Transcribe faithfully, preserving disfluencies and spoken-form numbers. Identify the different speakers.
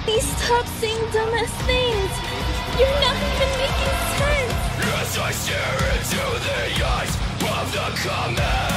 Speaker 1: Please stop saying dumbass things. You're not even making sense.
Speaker 2: As I stare into the eyes of the common